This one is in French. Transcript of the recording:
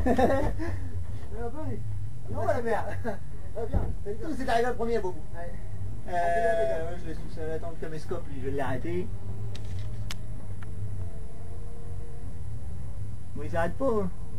Non, la merde. Viens. Tout c'est arrivé le premier, Bobo. Je vais sous attendre le caméscope, lui, je vais l'arrêter. Bon, il s'arrête pas. Hein.